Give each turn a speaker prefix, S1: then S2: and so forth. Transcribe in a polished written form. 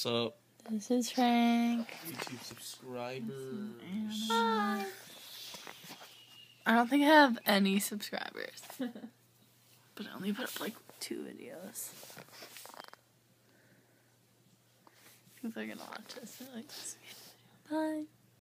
S1: What's up?
S2: This is Frank.
S1: YouTube subscribers.
S2: I don't think I have any subscribers. But I only put up like 2 videos. People are gonna watch this. They're like, bye.